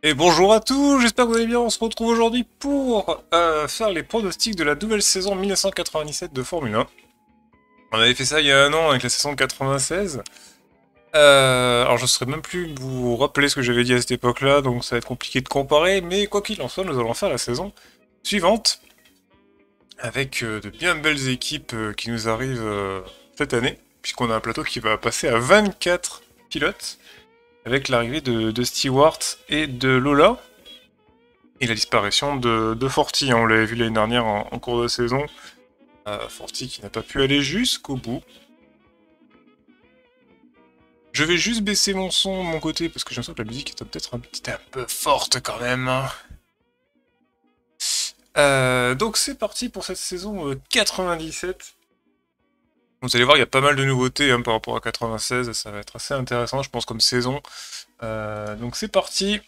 Et bonjour à tous, j'espère que vous allez bien. On se retrouve aujourd'hui pour faire les pronostics de la nouvelle saison 1997 de Formule 1. On avait fait ça il y a un an avec la saison 96. Alors je ne saurais même plus vous rappeler ce que j'avais dit à cette époque-là, donc ça va être compliqué de comparer, mais quoi qu'il en soit, nous allons faire la saison suivante avec de bien belles équipes qui nous arrivent cette année, puisqu'on a un plateau qui va passer à 24 pilotes avec l'arrivée de Stewart et de Lola. Et la disparition de Forti, hein, on l'avait vu l'année dernière en cours de saison. Forti qui n'a pas pu aller jusqu'au bout. Je vais juste baisser mon son de mon côté parce que j'ai l'impression que la musique est peut-être un petit peu forte quand même. Donc c'est parti pour cette saison 97. Vous allez voir, il y a pas mal de nouveautés par rapport à 96. Ça va être assez intéressant, je pense, comme saison. Donc c'est parti.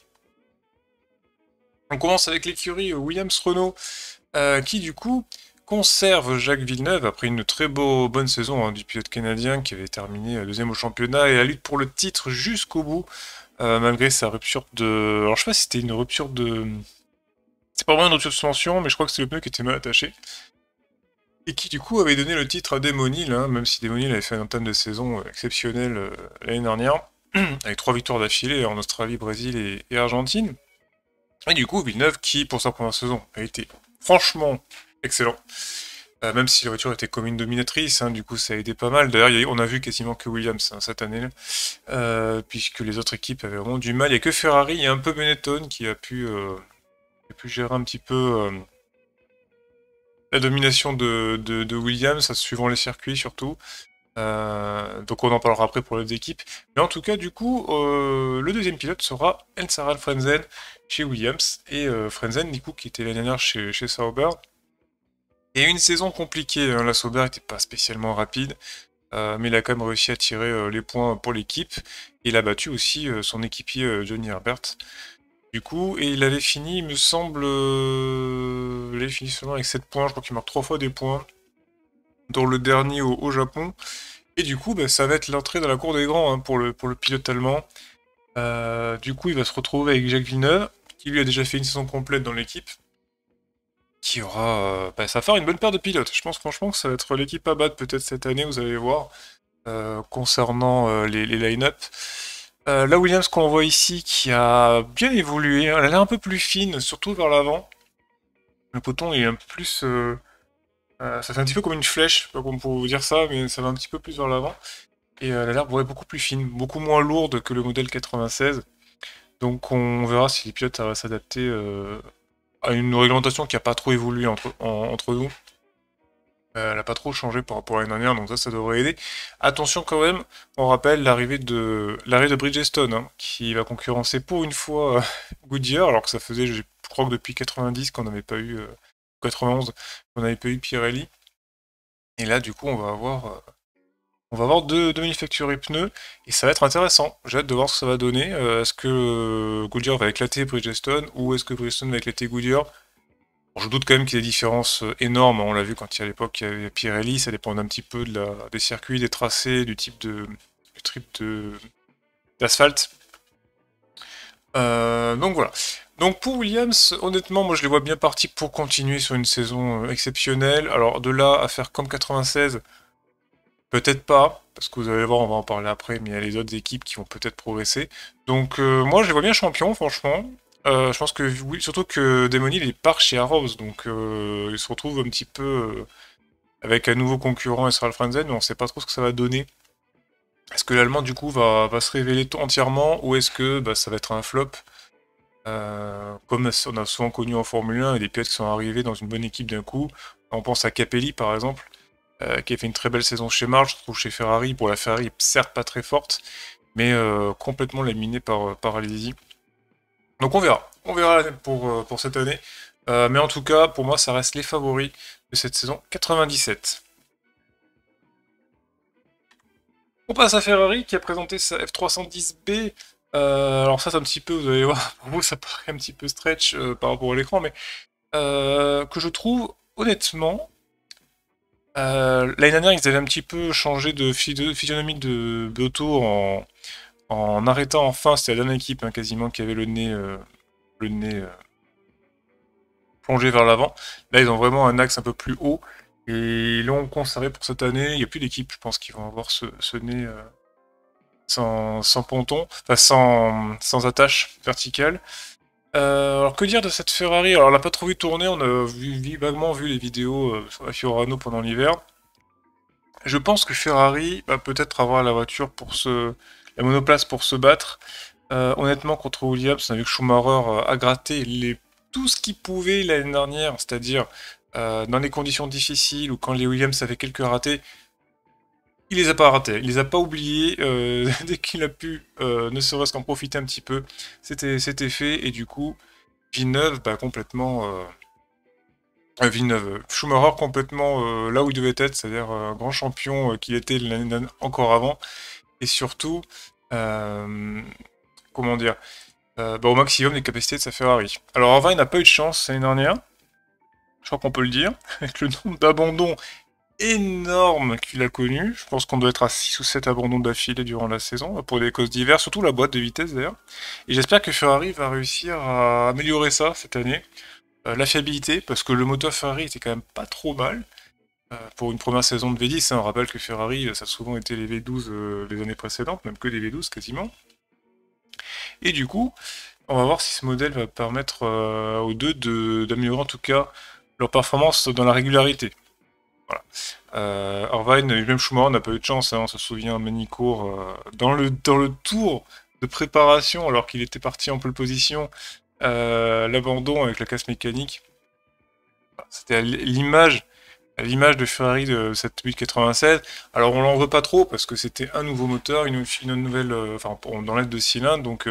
On commence avec l'écurie Williams-Renault qui du coup conserve Jacques Villeneuve après une très bonne saison du pilote canadien qui avait terminé deuxième au championnat et la lutte pour le titre jusqu'au bout malgré sa rupture de... Alors je sais pas si c'était une rupture de... C'est pas vraiment une rupture de suspension mais je crois que c'était le pneu qui était mal attaché et qui du coup avait donné le titre à Damon Hill, même si Damon Hill avait fait un entame de saison exceptionnel l'année dernière avec 3 victoires d'affilée en Australie, Brésil et Argentine. Et du coup, Villeneuve, qui, pour sa première saison, a été franchement excellent. Même si la voiture était comme une dominatrice, du coup ça a aidé pas mal. D'ailleurs, on a vu quasiment que Williams cette année-là, puisque les autres équipes avaient vraiment du mal. Il n'y a que Ferrari et un peu Benetton qui a pu gérer un petit peu la domination de Williams, suivant les circuits surtout. Donc on en parlera après pour les équipes. Mais en tout cas, du coup, le deuxième pilote sera Ensarad Frentzen chez Williams. Et Frentzen, du coup, qui était l'année dernière chez Sauber. Et une saison compliquée, la Sauber n'était pas spécialement rapide. Mais il a quand même réussi à tirer les points pour l'équipe. Et il a battu aussi son équipier Johnny Herbert. Du coup, et il avait fini, il me semble... il avait fini seulement avec 7 points. Je crois qu'il marque 3 fois des points. Dans le dernier au Japon. Et du coup, ça va être l'entrée dans la cour des grands pour le pilote allemand. Du coup, il va se retrouver avec Jacques Villeneuve, qui lui a déjà fait une saison complète dans l'équipe. Qui aura... ça va faire une bonne paire de pilotes. Je pense franchement que ça va être l'équipe à battre peut-être cette année, vous allez voir, concernant les line-up. La Williams qu'on voit ici, qui a bien évolué, elle a l'air un peu plus fine, surtout vers l'avant. Le peloton est un peu plus... ça fait un petit peu comme une flèche, je sais pas comment pour vous dire ça, mais ça va un petit peu plus vers l'avant. Et elle a l'air beaucoup plus fine, beaucoup moins lourde que le modèle 96. Donc on verra si les pilotes arrivent à s'adapter à une réglementation qui n'a pas trop évolué entre nous. Elle n'a pas trop changé par rapport à l'année dernière, donc ça devrait aider. Attention quand même, on rappelle l'arrivée de Bridgestone, qui va concurrencer pour une fois Goodyear, alors que ça faisait, je crois que depuis 90 qu'on n'avait pas eu, 91, qu'on n'avait pas eu Pirelli. Et là, du coup, on va avoir deux manufacturiers pneus et ça va être intéressant. J'ai hâte de voir ce que ça va donner. Est-ce que Goodyear va éclater Bridgestone ou est-ce que Bridgestone va éclater Goodyear? Bon, je doute quand même qu'il y ait des différences énormes. On l'a vu quand à l'époque il y avait Pirelli. Ça dépend un petit peu des circuits, des tracés, du type d'asphalte. Donc voilà. Donc pour Williams, honnêtement, moi je les vois bien partis pour continuer sur une saison exceptionnelle. Alors de là à faire comme 96. Peut-être pas, parce que vous allez voir, on va en parler après, mais il y a les autres équipes qui vont peut-être progresser. Donc moi, je les vois bien champions, franchement. Je pense que, oui, surtout que Demon Hill, il part chez Arrows, donc il se retrouve un petit peu avec un nouveau concurrent, Esral Frenzen, mais on sait pas trop ce que ça va donner. Est-ce que l'Allemand, du coup, va se révéler entièrement, ou est-ce que ça va être un flop comme on a souvent connu en Formule 1, et des pilotes qui sont arrivés dans une bonne équipe d'un coup. On pense à Capelli, par exemple. Qui a fait une très belle saison chez March, je trouve chez Ferrari. Pour la Ferrari, certes pas très forte, mais complètement laminée par Alesi. Donc on verra pour cette année. Mais en tout cas, pour moi, ça reste les favoris de cette saison 97. On passe à Ferrari qui a présenté sa F310B. Alors ça, c'est un petit peu, vous allez voir, pour vous, ça paraît un petit peu stretch par rapport à l'écran, mais que je trouve honnêtement l'année dernière, ils avaient un petit peu changé de physionomie de auto en arrêtant enfin, c'était la dernière équipe quasiment qui avait le nez le nez plongé vers l'avant. Là, ils ont vraiment un axe un peu plus haut. Et ils l'ont conservé pour cette année. Il n'y a plus d'équipe, je pense, qui vont avoir ce nez sans ponton, enfin sans attache verticale. Alors que dire de cette Ferrari? Alors on l'a pas trop vu tourner, on a vaguement vu les vidéos sur la Fiorano pendant l'hiver. Je pense que Ferrari va peut-être avoir la voiture la monoplace pour se battre. Honnêtement, contre Williams, on a vu que Schumacher a gratté tout ce qu'il pouvait l'année dernière, c'est-à-dire dans les conditions difficiles ou quand les Williams avaient quelques ratés, il les a pas ratés, il les a pas oubliés. Dès qu'il a pu, ne serait-ce qu'en profiter un petit peu, c'était fait. Et du coup, Villeneuve, complètement. Villeneuve, Schumacher complètement là où il devait être, c'est-à-dire un grand champion qu'il était l'année encore avant. Et surtout, comment dire, au maximum des capacités de sa Ferrari. Alors Irvine n'a pas eu de chance l'année dernière, je crois qu'on peut le dire, avec le nombre d'abandons énorme qu'il a connu. Je pense qu'on doit être à 6 ou 7 abandons d'affilée durant la saison, pour des causes diverses, surtout la boîte de vitesse d'ailleurs. Et j'espère que Ferrari va réussir à améliorer ça cette année. La fiabilité, parce que le moteur Ferrari était quand même pas trop mal. Pour une première saison de V10, hein, on rappelle que Ferrari, ça a souvent été les V12 les années précédentes, même que des V12 quasiment. Et du coup, on va voir si ce modèle va permettre aux deux d'améliorer en tout cas leur performance dans la régularité. Voilà. Irvine, même Schumacher n'a pas eu de chance, hein, on se souvient à Manicourt, dans le tour de préparation, alors qu'il était parti en pole position, l'abandon avec la casse mécanique. C'était à l'image de Ferrari de cette 896. Alors on l'en veut pas trop parce que c'était un nouveau moteur, une nouvelle, dans l'aide de cylindre, donc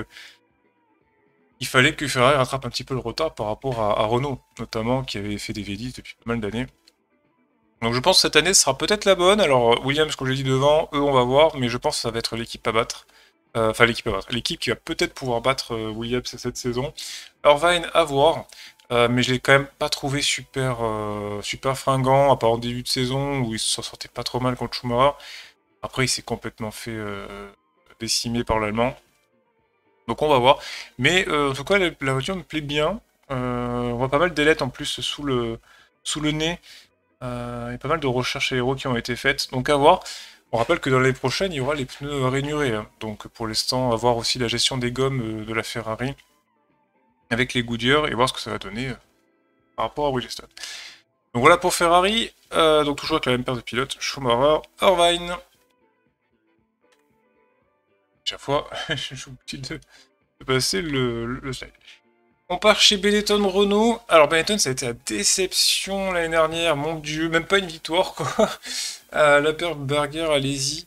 il fallait que Ferrari rattrape un petit peu le retard par rapport à Renault, notamment, qui avait fait des V10 depuis pas mal d'années. Donc je pense que cette année sera peut-être la bonne. Alors Williams, comme je l'ai dit devant, eux on va voir, mais je pense que ça va être l'équipe à battre. Enfin l'équipe à battre. L'équipe qui va peut-être pouvoir battre Williams cette saison. Irvine à voir. Mais je l'ai quand même pas trouvé super fringant, à part en début de saison où il s'en sortait pas trop mal contre Schumacher. Après, il s'est complètement fait décimer par l'Allemand. Donc on va voir. Mais en tout cas, la voiture me plaît bien. On voit pas mal d'ailettes en plus sous le nez. Il y a pas mal de recherches aéro qui ont été faites. Donc à voir. On rappelle que dans l'année prochaine, il y aura les pneus rainurés. Hein. Donc pour l'instant, à voir aussi la gestion des gommes de la Ferrari avec les Goodyear et voir ce que ça va donner par rapport à Bridgestone. Donc voilà pour Ferrari, donc toujours avec la même paire de pilotes, Schumacher, Irvine. Chaque fois, j'oublie de passer le slide. On part chez Benetton Renault. Alors Benetton, ça a été la déception l'année dernière, mon dieu, même pas une victoire quoi. La paire Berger, allez-y.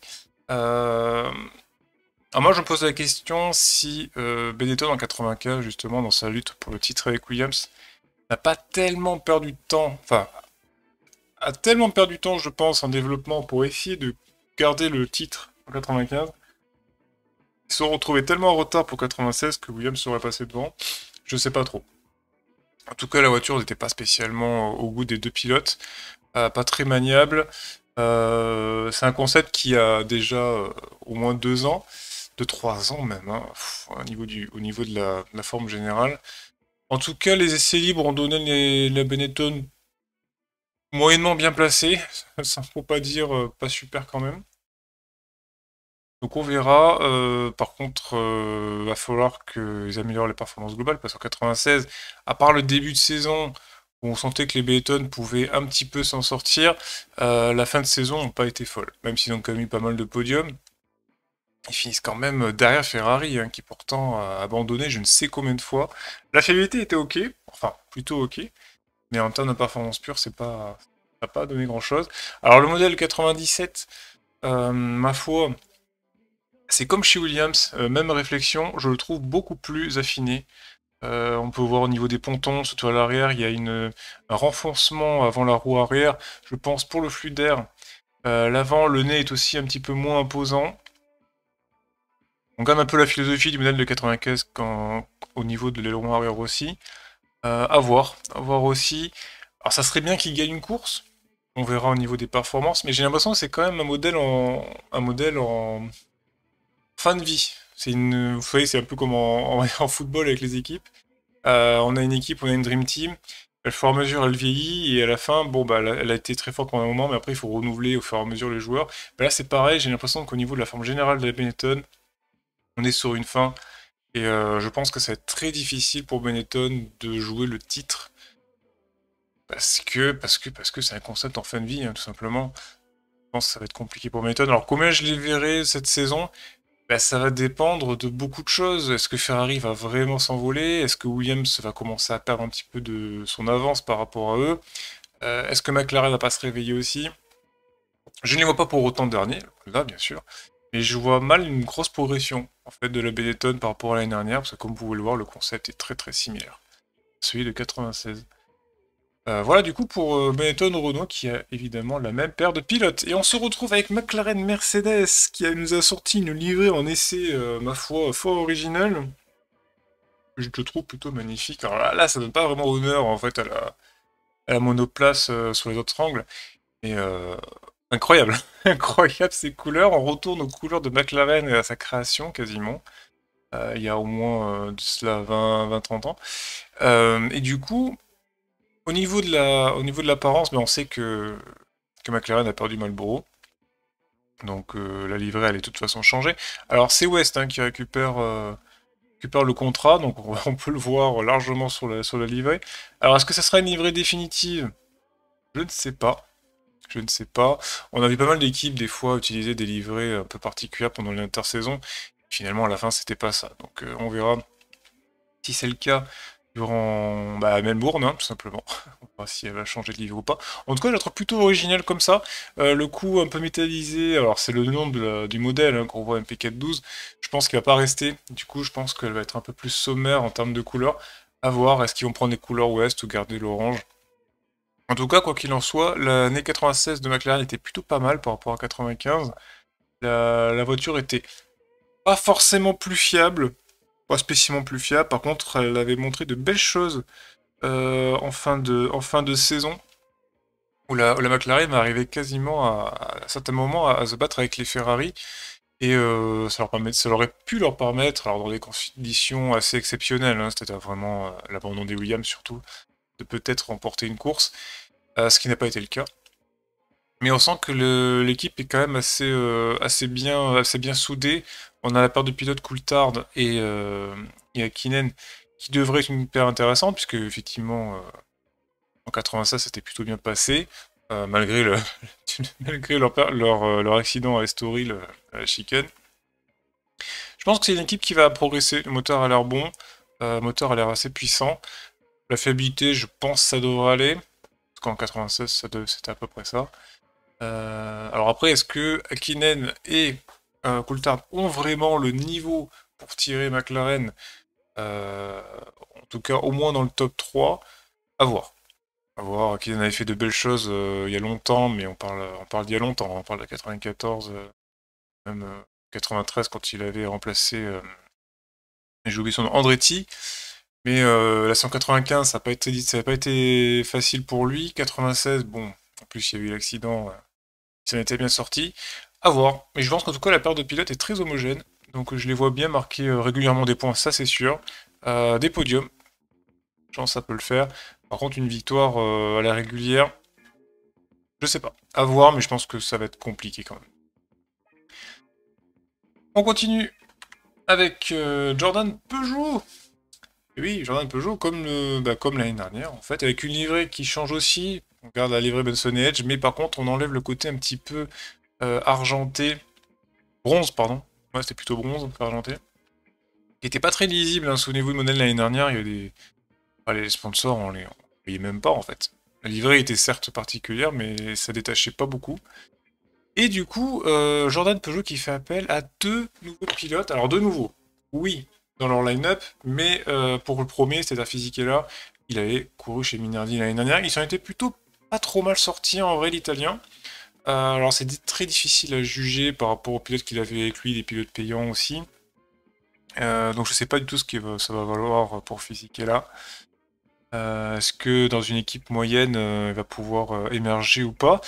Alors moi je me pose la question si Benetton en 95, justement, dans sa lutte pour le titre avec Williams, n'a pas tellement perdu de temps, enfin, a tellement perdu de temps, je pense, en développement pour essayer de garder le titre en 95. Ils se sont retrouvés tellement en retard pour 96 que Williams serait passé devant. Je sais pas trop. En tout cas, la voiture n'était pas spécialement au goût des deux pilotes. Pas très maniable. C'est un concept qui a déjà au moins 2 ans. De 3 ans même, hein, au niveau de la forme générale. En tout cas, les essais libres ont donné la Benetton moyennement bien placée, ça faut pas dire pas super quand même. Donc on verra, par contre, va falloir qu'ils améliorent les performances globales, parce qu'en 96, à part le début de saison, où on sentait que les Benetton pouvaient un petit peu s'en sortir, la fin de saison n'a pas été folle, même s'ils ont quand même eu pas mal de podiums. Ils finissent quand même derrière Ferrari, hein, qui pourtant a abandonné je ne sais combien de fois. La fiabilité était ok, enfin plutôt ok, mais en termes de performance pure, ça n'a pas donné grand chose. Alors le modèle 97, ma foi, c'est comme chez Williams, même réflexion, je le trouve beaucoup plus affiné. On peut voir au niveau des pontons, surtout à l'arrière, il y a un renfoncement avant la roue arrière, je pense pour le flux d'air. L'avant, le nez est aussi un petit peu moins imposant. On garde un peu la philosophie du modèle de 95 au niveau de l'aileron arrière aussi. À voir aussi. Alors ça serait bien qu'il gagne une course. On verra au niveau des performances, mais j'ai l'impression que c'est quand même un modèle en fin de vie. Vous savez, c'est un peu comme en football avec les équipes. On a une équipe, on a une Dream Team. Au fur et à mesure, elle vieillit et à la fin, bon, bah, elle a été très forte pendant un moment, mais après, il faut renouveler au fur et à mesure les joueurs. Bah, là, c'est pareil, j'ai l'impression qu'au niveau de la forme générale de la Benetton, on est sur une fin. Et je pense que ça va être très difficile pour Benetton de jouer le titre. Parce que c'est un concept en fin de vie, hein, tout simplement. Je pense que ça va être compliqué pour Benetton. Alors, combien je les verrai cette saison? Bah, ça va dépendre de beaucoup de choses. Est-ce que Ferrari va vraiment s'envoler? Est-ce que Williams va commencer à perdre un petit peu de son avance par rapport à eux? Est-ce que McLaren va pas se réveiller aussi? Je ne les vois pas pour autant dernier, là bien sûr, mais je vois mal une grosse progression en fait de la Benetton par rapport à l'année dernière, parce que comme vous pouvez le voir, le concept est très très similaire. Celui de 96. Voilà du coup pour Benetton Renault qui a évidemment la même paire de pilotes. Et on se retrouve avec McLaren Mercedes qui nous a sorti une livrée en essai, ma foi, fort originale. Je te trouve plutôt magnifique. Alors là, ça donne pas vraiment honneur en fait à la monoplace sur les autres angles. Mais incroyable, incroyable ces couleurs. On retourne aux couleurs de McLaren et à sa création quasiment. Il y a au moins de cela 20-30 ans. Et du coup, au niveau de l'apparence, mais on sait que McLaren a perdu Marlboro. Donc la livrée elle est de toute façon changée. Alors c'est West hein, qui récupère le contrat, donc on peut le voir largement sur la livrée. Alors est-ce que ça sera une livrée définitive? Je ne sais pas. Je ne sais pas. On a vu pas mal d'équipes des fois utiliser des livrées un peu particulières pendant l'intersaison. Finalement à la fin c'était pas ça. Donc on verra si c'est le cas durant Melbourne, hein, tout simplement. On verra si elle va changer de livre ou pas. En tout cas, je la trouve plutôt originale comme ça. Le coup un peu métallisé, alors c'est le nom du modèle hein, qu'on voit MP412. Je pense qu'il va pas rester. Du coup, je pense qu'elle va être un peu plus sommaire en termes de couleurs. À voir, est-ce qu'ils vont prendre les couleurs ouest ou garder l'orange? En tout cas, quoi qu'il en soit, l'année 96 de McLaren était plutôt pas mal par rapport à 95. La voiture était pas forcément plus fiable, pas spécialement plus fiable. Par contre, elle avait montré de belles choses en fin de saison, où la McLaren va arriver quasiment à certains moments à se battre avec les Ferrari. Et ça aurait pu leur permettre, alors dans des conditions assez exceptionnelles, hein, c'était vraiment l'abandon des Williams surtout, de peut-être remporter une course, ce qui n'a pas été le cas. Mais on sent que l'équipe est quand même assez bien soudée. On a la paire de pilotes Coulthard et Hakkinen qui devrait être une paire intéressante, puisque effectivement en 96 c'était plutôt bien passé, malgré, malgré leur accident à Estoril, à la chicane. Je pense que c'est une équipe qui va progresser. Le moteur a l'air bon, le moteur a l'air assez puissant. La fiabilité, je pense ça devrait aller. Parce qu'en 96, c'était à peu près ça. Alors après, est-ce que Hakkinen et Coulthard ont vraiment le niveau pour tirer McLaren, en tout cas au moins dans le top 3? À voir. À voir. Hakkinen avait fait de belles choses il y a longtemps, mais on parle d'il y a longtemps, on parle de 94, même 93 quand il avait remplacé, j'ai oublié son nom, Andretti. Mais la 195, ça n'a pas été facile pour lui. 96, bon, en plus il y a eu l'accident. Ça en était bien sorti. À voir. Mais je pense qu'en tout cas, la paire de pilotes est très homogène. Donc je les vois bien marquer régulièrement des points, ça c'est sûr. Des podiums. Je pense que ça peut le faire. Par contre, une victoire à la régulière, je sais pas. À voir, mais je pense que ça va être compliqué quand même. On continue avec Jordan Peugeot. Et oui, Jordan Peugeot, comme l'année dernière, en fait, avec une livrée qui change aussi. On garde la livrée Benson et Edge, mais par contre, on enlève le côté un petit peu argenté. Bronze, pardon. Ouais, c'était plutôt bronze, pas argenté. Qui était pas très lisible, hein. Souvenez-vous de modèle l'année dernière, il y a des. Ah, les sponsors, on les voyait même pas en fait. La livrée était certes particulière, mais ça détachait pas beaucoup. Et du coup, Jordan Peugeot qui fait appel à deux nouveaux pilotes. Alors, deux nouveaux, oui, dans leur line-up, mais pour le premier, c'est-à-dire Fisichella, il avait couru chez Minardi l'année dernière. Ils s'en étaient plutôt pas trop mal sortis en vrai, l'italien. Alors, c'est très difficile à juger par rapport aux pilotes qu'il avait avec lui, des pilotes payants aussi. Donc je sais pas du tout ce que ça va valoir pour Fisichella. Est-ce que dans une équipe moyenne, il va pouvoir émerger ou pas?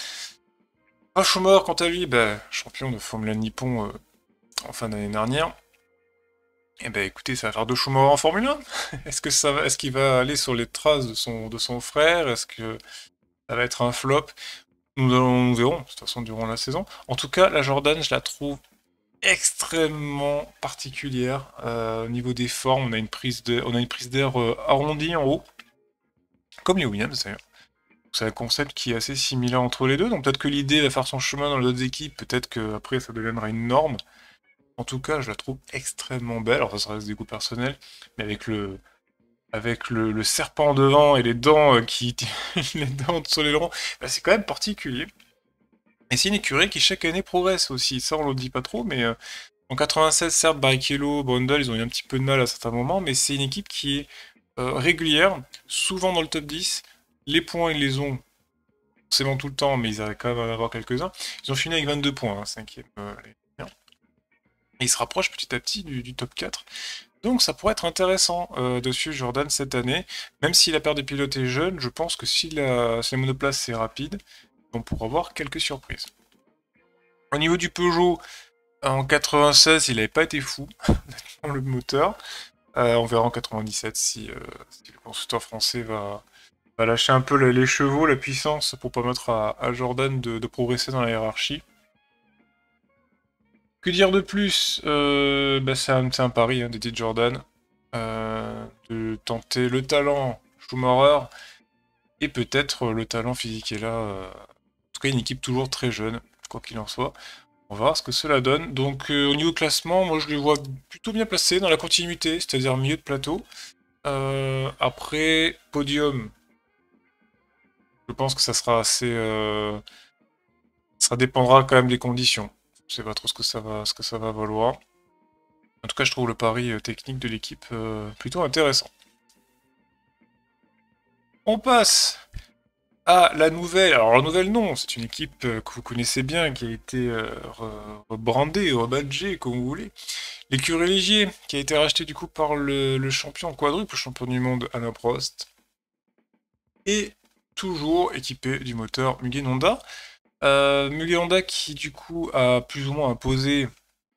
Schumacher, quant à lui, champion de Formule 1 Nippon en fin d'année dernière. Eh ben écoutez, ça va faire 2 Schumacher en Formule 1. Est-ce qu'il va aller sur les traces de son frère? Est-ce que ça va être un flop? Nous verrons, de toute façon, durant la saison. En tout cas, la Jordan, je la trouve extrêmement particulière. Au niveau des formes, on a une prise d'air arrondie en haut, comme les Williams d'ailleurs. C'est un concept qui est assez similaire entre les deux, donc peut-être que l'idée va faire son chemin dans les autres équipes, peut-être qu'après ça deviendra une norme. En tout cas, je la trouve extrêmement belle, alors ça reste des goûts personnels, mais avec le serpent devant et les dents les dents sur les longs, bah, c'est quand même particulier. Et c'est une écurie qui chaque année progresse aussi, ça on le dit pas trop, mais en 96, certes, Barrichello, Brundle, ils ont eu un petit peu de mal à certains moments, mais c'est une équipe qui est régulière, souvent dans le top 10. Les points, ils les ont forcément tout le temps, mais ils arrivent quand même à en avoir quelques-uns. Ils ont fini avec 22 points, hein, 5e. Et ils se rapprochent petit à petit du top 4. Donc ça pourrait être intéressant de suivre Jordan cette année. Même si la paire de pilotes est jeune, je pense que si la monoplace est rapide, on pourra avoir quelques surprises. Au niveau du Peugeot, en 96, il n'avait pas été fou dans le moteur. On verra en 97 si le constructeur français va lâcher un peu les chevaux, la puissance pour permettre à Jordan de progresser dans la hiérarchie. Que dire de plus? Bah, c'est un pari hein, d'Eddie Jordan. De tenter le talent Schumacher et peut-être le talent physique. Et là, en tout cas, une équipe toujours très jeune, quoi qu'il en soit. On va voir ce que cela donne. Donc, au niveau classement, moi je les vois plutôt bien placés dans la continuité, c'est-à-dire milieu de plateau. Après, podium, je pense que ça sera assez. Ça dépendra quand même des conditions. Je sais pas trop ce que ça va valoir. En tout cas, je trouve le pari technique de l'équipe plutôt intéressant. On passe à la nouvelle. Alors la nouvelle non, c'est une équipe que vous connaissez bien, qui a été rebrandée, rebadgée, comme vous voulez. L'écurie Ligier, qui a été racheté du coup par le champion quadruple champion du monde Alain Prost. Et toujours équipé du moteur Mugen Honda. Mugen Honda qui du coup a plus ou moins imposé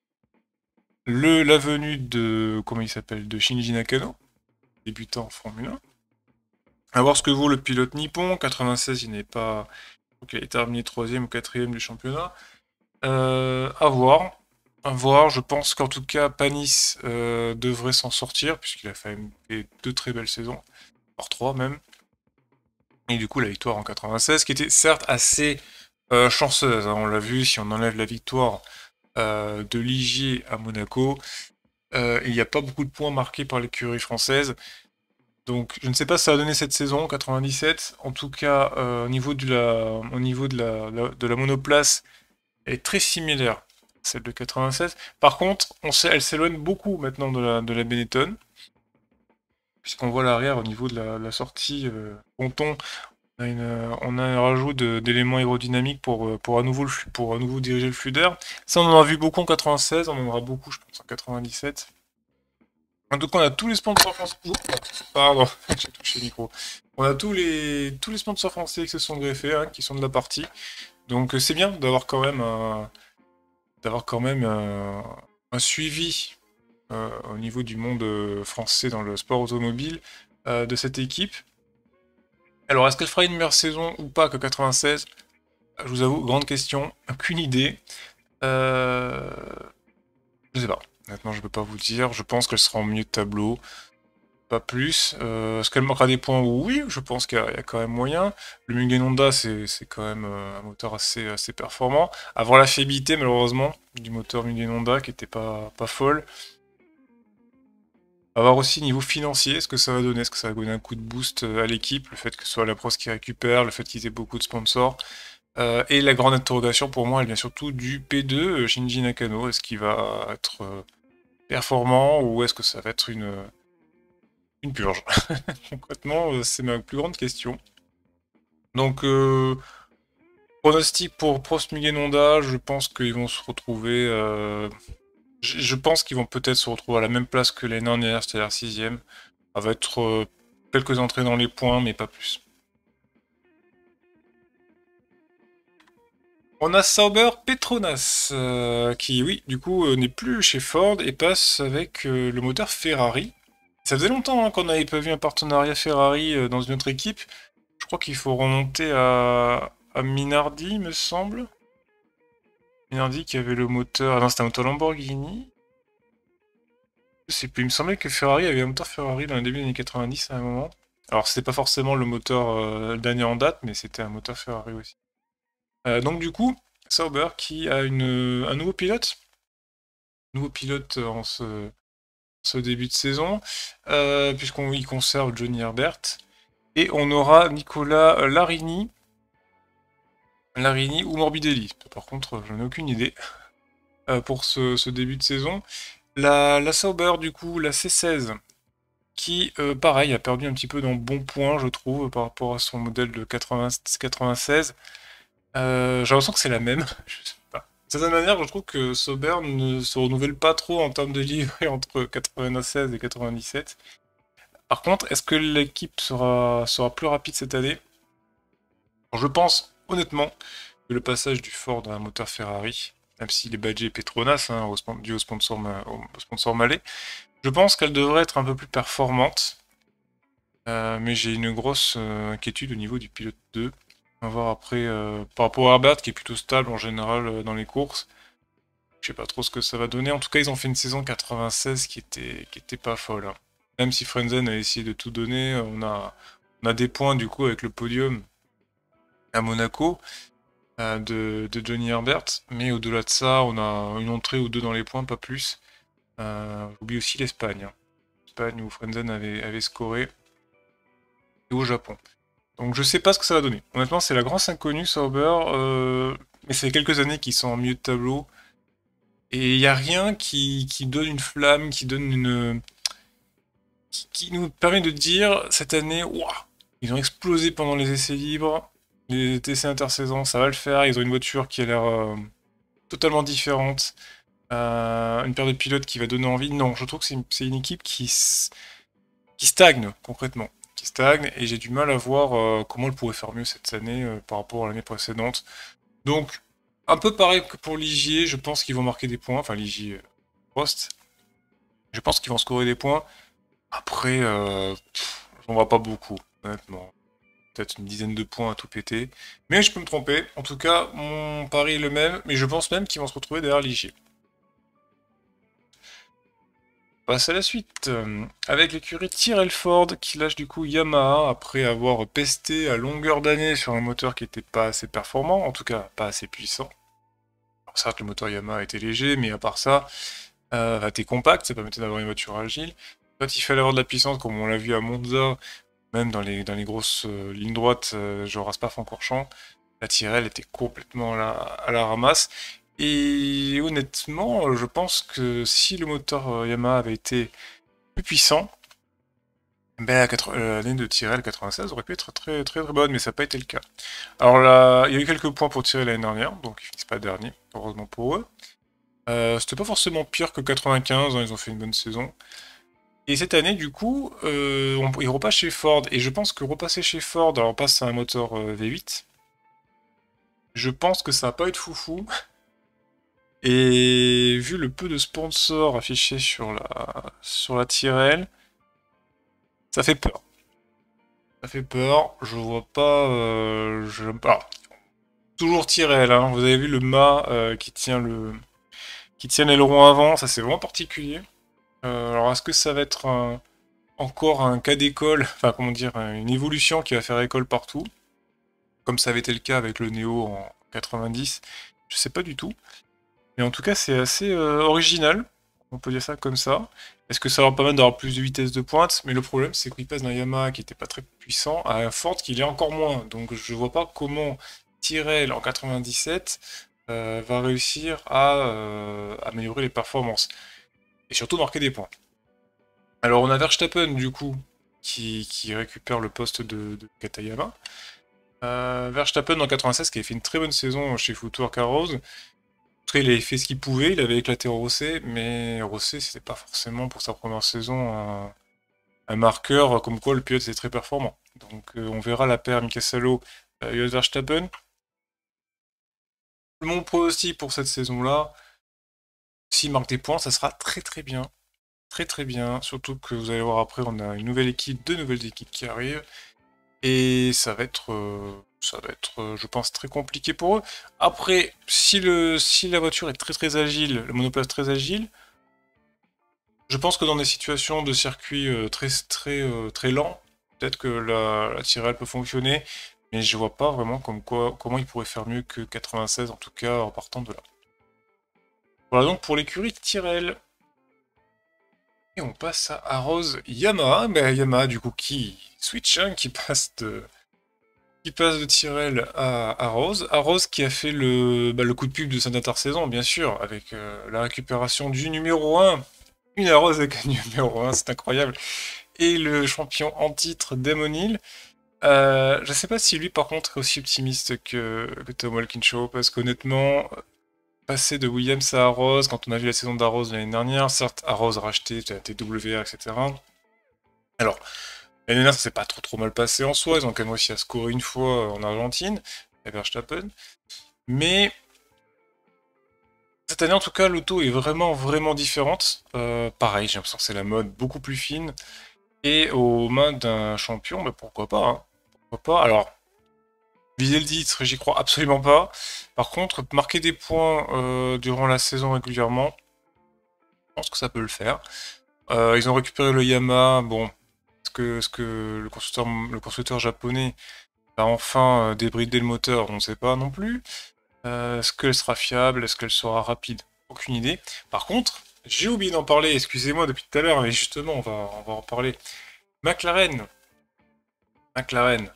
la venue de, comment il s'appelle, de Shinji Nakano, débutant en Formule 1. A voir ce que vaut le pilote nippon. 96, il n'est pas. Donc il a terminé 3e ou 4e du championnat. À voir. À voir. Je pense qu'en tout cas, Panis devrait s'en sortir, puisqu'il a fait deux très belles saisons. Voire 3 même. Et du coup, la victoire en 96, qui était certes assez chanceuse. Hein, on l'a vu, si on enlève la victoire de Ligier à Monaco, il n'y a pas beaucoup de points marqués par l'écurie française. Donc, je ne sais pas si ça va donner cette saison, 97. En tout cas, au niveau de la monoplace, elle est très similaire à celle de 96. Par contre, elle s'éloigne beaucoup maintenant de la Benetton. Puisqu'on voit l'arrière au niveau de la sortie ponton, on a un rajout d'éléments aérodynamiques pour à nouveau diriger le flux d'air. Ça, on en a vu beaucoup en 96, on en aura beaucoup, je pense, en 97. En tout cas, on a tous les sponsors français. Pardon, j'ai touché le micro. On a tous les sponsors français qui se sont greffés, hein, qui sont de la partie. Donc c'est bien d'avoir quand même un suivi au niveau du monde français dans le sport automobile de cette équipe. Alors, est-ce qu'elle fera une meilleure saison ou pas que 96? Je vous avoue, grande question, aucune idée. Je sais pas. Maintenant, je peux pas vous dire. Je pense qu'elle sera en milieu de tableau. Pas plus. Est-ce qu'elle manquera des points? Oui, je pense qu'il y a quand même moyen. Le Mugen Honda, c'est quand même un moteur assez performant. Avoir la fiabilité, malheureusement, du moteur Mugen Honda, qui était pas folle. On va voir aussi niveau financier, ce que ça va donner. Est-ce que ça va donner un coup de boost à l'équipe? Le fait que ce soit la Pros qui récupère, le fait qu'ils aient beaucoup de sponsors. Et la grande interrogation pour moi, elle vient surtout du P2, Shinji Nakano. Est-ce qu'il va être performant ou est-ce que ça va être une purge? Concrètement, c'est ma plus grande question. Donc, pronostic pour Prost Mugen Honda, je pense qu'ils vont se retrouver. Je pense qu'ils vont peut-être se retrouver à la même place que l'année dernière, c'est-à-dire 6ème. Ça va être quelques entrées dans les points, mais pas plus. On a Sauber Petronas, qui, oui, du coup, n'est plus chez Ford et passe avec le moteur Ferrari. Ça faisait longtemps qu'on n'avait pas vu un partenariat Ferrari dans une autre équipe. Je crois qu'il faut remonter à Minardi, me semble. Minardi qui avait le moteur... Ah non, c'était un moteur Lamborghini. Je sais plus, il me semblait que Ferrari avait un moteur Ferrari dans le début des années 90 à un moment. Alors, c'était pas forcément le moteur dernier en date, mais c'était un moteur Ferrari aussi. Donc du coup, Sauber qui a un nouveau pilote en ce début de saison, puisqu'on y conserve Johnny Herbert. Et on aura Nicolas Larini ou Morbidelli. Par contre, je n'ai aucune idée pour ce début de saison. La Sauber, du coup, la C16, qui, pareil, a perdu un petit peu dans bon point, je trouve, par rapport à son modèle de 96. J'ai l'impression que c'est la même. Je sais pas. De certaine manière, je trouve que Sauber ne se renouvelle pas trop en termes de livrée entre 96 et 97. Par contre, est-ce que l'équipe sera plus rapide cette année? Alors, je pense, honnêtement, que le passage du Ford à un moteur Ferrari, même s'il est badgé Petronas, hein, dû au sponsor malais, je pense qu'elle devrait être un peu plus performante. Mais j'ai une grosse inquiétude au niveau du pilote 2. On va voir après, par rapport à Herbert, qui est plutôt stable en général dans les courses. Je sais pas trop ce que ça va donner. En tout cas, ils ont fait une saison 96 qui était pas folle, hein. Même si Frenzen a essayé de tout donner, on a des points du coup avec le podium à Monaco de Johnny Herbert. Mais au-delà de ça, on a une entrée ou deux dans les points, pas plus. J'oublie aussi l'Espagne, hein. L'Espagne où Frenzen avait scoré. Et au Japon. Donc je sais pas ce que ça va donner. Honnêtement, c'est la grosse inconnue Sauber, mais c'est quelques années qu'ils sont en milieu de tableau. Et il n'y a rien qui donne une flamme, qui donne une... qui nous permet de dire, cette année, waouh, ils ont explosé pendant les essais libres, les essais intersaisons, ça va le faire, ils ont une voiture qui a l'air totalement différente, une paire de pilotes qui va donner envie. Non, je trouve que c'est une équipe qui stagne, concrètement. Qui stagne, et j'ai du mal à voir comment elle pourrait faire mieux cette année par rapport à l'année précédente. Donc, un peu pareil que pour Ligier, je pense qu'ils vont marquer des points, enfin Ligier Prost, je pense qu'ils vont scorer des points. Après, j'en vois pas beaucoup, honnêtement. Peut-être une dizaine de points à tout péter. Mais je peux me tromper. En tout cas, mon pari est le même, mais je pense même qu'ils vont se retrouver derrière Ligier. On passe à la suite. Avec l'écurie Tyrrell Ford qui lâche du coup Yamaha après avoir pesté à longueur d'année sur un moteur qui n'était pas assez performant, en tout cas pas assez puissant. Alors certes, le moteur Yamaha était léger, mais à part ça, était compact, ça permettait d'avoir une voiture agile. Quand il fallait avoir de la puissance, comme on l'a vu à Monza, même dans les grosses lignes droites, genre Spa-Francorchamps, la Tyrrell était complètement à la ramasse. Et honnêtement, je pense que si le moteur Yamaha avait été plus puissant, ben, l'année de Tyrrell 96 aurait pu être très très très bonne, mais ça n'a pas été le cas. Alors là, il y a eu quelques points pour Tyrrell l'année dernière, donc ils finissent pas dernier, heureusement pour eux. C'était pas forcément pire que 95, hein, ils ont fait une bonne saison. Et cette année, du coup, ils repassent chez Ford, et je pense que repasser chez Ford, alors on passe à un moteur V8, je pense que ça va pas être foufou. Et vu le peu de sponsors affichés sur la Tyrrell, ça fait peur. Ça fait peur, je vois pas... alors, toujours Tyrrell, hein. Vous avez vu le mât qui tient l'aileron avant, ça c'est vraiment particulier. Alors est-ce que ça va être encore un cas d'école, enfin comment dire, une évolution qui va faire école partout, comme ça avait été le cas avec le Neo en 90, je sais pas du tout. Mais en tout cas, c'est assez original, on peut dire ça comme ça. Est-ce que ça leur permet d'avoir plus de vitesse de pointe? Mais le problème, c'est qu'il passe d'un Yamaha qui était pas très puissant à un Ford qui l'est encore moins. Donc je vois pas comment Tyrrell en 97 va réussir à améliorer les performances. Et surtout marquer des points. Alors on a Verstappen du coup qui récupère le poste de Katayama. Verstappen en 96 qui avait fait une très bonne saison chez Footwork Arrows. Après, il avait fait ce qu'il pouvait, il avait éclaté Rosset, mais Rosset, c'était pas forcément pour sa première saison un marqueur comme quoi le pilote était très performant. Donc on verra la paire Mika Salo, Jos Verstappen. Mon pronostic pour cette saison-là, s'il marque des points, ça sera très très bien. Très très bien. Surtout que vous allez voir après, on a une nouvelle équipe, deux nouvelles équipes qui arrivent. Et ça va être, je pense, très compliqué pour eux. Après, si la voiture est très très agile, le monoplace très agile, je pense que dans des situations de circuit très très très lent, peut-être que la Tyrrell peut fonctionner, mais je vois pas vraiment comment il pourrait faire mieux que 96, en tout cas en partant de là. Voilà donc pour l'écurie Tyrrell. Et on passe à Rose Yamaha, Yamaha du coup qui switch, hein, qui passe de Tyrrell à Rose. À Rose qui a fait le coup de pub de cette intersaison, bien sûr, avec la récupération du numéro 1. Une Rose avec un numéro 1, c'est incroyable. Et le champion en titre, Damon Hill. Je sais pas si lui, par contre, est aussi optimiste que Tom Walkinshaw, parce qu'honnêtement, passer de Williams à Arrows, quand on a vu la saison d'Arrows l'année dernière, certes, Arrows a racheté TWR, etc. Alors, l'année dernière, ça s'est pas trop mal passé en soi, ils ont quand même réussi à scorer une fois en Argentine, à Verstappen. Mais cette année, en tout cas, l'auto est vraiment différente. Pareil, j'ai l'impression que c'est la mode beaucoup plus fine. Et aux mains d'un champion, pourquoi pas, hein. Pourquoi pas. Alors, viser le titre, j'y crois absolument pas. Par contre, marquer des points durant la saison régulièrement, je pense que ça peut le faire. Ils ont récupéré le Yamaha. Bon, est-ce que le constructeur japonais va enfin débrider le moteur? On ne sait pas non plus. Est-ce qu'elle sera fiable? Est-ce qu'elle sera rapide? Aucune idée. Par contre, j'ai oublié d'en parler, excusez-moi depuis tout à l'heure, mais justement, on va en parler. McLaren. McLaren.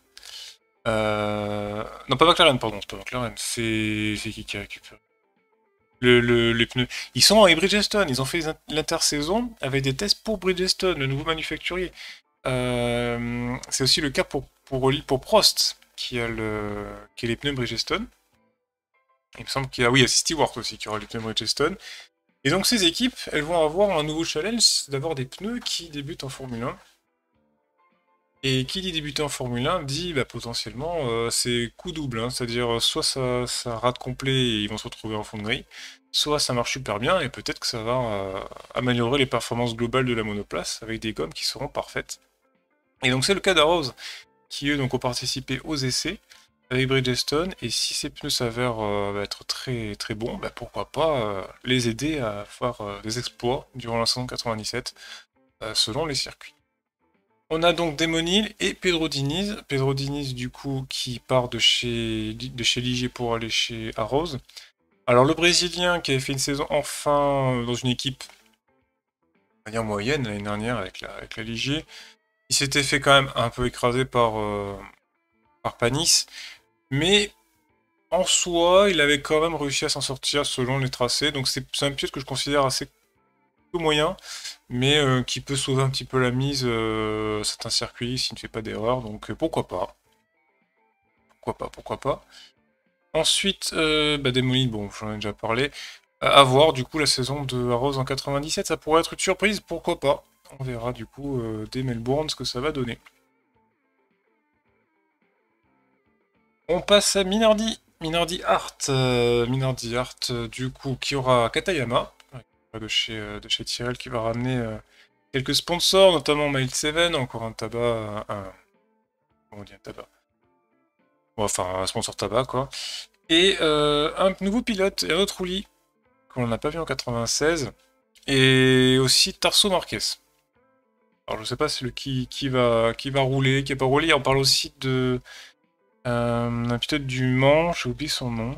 Non, pas McLaren, pardon, c'est pas McLaren. C'est qui récupère les pneus. Ils sont en Bridgestone, ils ont fait l'intersaison avec des tests pour Bridgestone, le nouveau manufacturier. C'est aussi le cas pour Prost, qui a les pneus Bridgestone. Il me semble qu'il y a, oui, il y a Stewart aussi qui aura les pneus Bridgestone. Et donc ces équipes, elles vont avoir un nouveau challenge d'avoir des pneus qui débutent en Formule 1. Et qui dit débuter en Formule 1 dit potentiellement c'est coup double, hein. C'est-à-dire soit ça rate complet et ils vont se retrouver en fond de grille, soit ça marche super bien et peut-être que ça va améliorer les performances globales de la monoplace avec des gommes qui seront parfaites. Et donc c'est le cas d'Arrows qui eux donc ont participé aux essais avec Bridgestone et si ces pneus s'avèrent être très très bons, pourquoi pas les aider à faire des exploits durant la saison 97 selon les circuits. On a donc Damon Hill et Pedro Diniz. Pedro Diniz, du coup, qui part de chez Ligier pour aller chez Arrows. Alors, le Brésilien qui avait fait une saison enfin dans une équipe, on va dire moyenne l'année dernière avec la Ligier, il s'était fait quand même un peu écraser par Panis. Mais en soi, il avait quand même réussi à s'en sortir selon les tracés. Donc, c'est un pilote que je considère assez moyen, mais qui peut sauver un petit peu la mise certains circuits s'il ne fait pas d'erreur, donc pourquoi pas. Pourquoi pas. Ensuite, Démoline, bon, j'en ai déjà parlé. À voir, du coup, la saison de Arrows en 97, ça pourrait être une surprise, pourquoi pas. On verra, du coup, dès Melbourne, ce que ça va donner. On passe à Minardi. Minardi Art. Minardi Art, du coup, qui aura Katayama, de chez Tyrrell, qui va ramener quelques sponsors, notamment Mile 7, encore un tabac, comment on dit un tabac? Bon, enfin, un sponsor tabac, quoi. Et un nouveau pilote et un autre roulis, qu'on n'a pas vu en 96, et aussi Tarso Marquez. Alors, je sais pas si qui va rouler, qui va pas rouler. On parle aussi un pilote du Mans, j'ai oublié son nom.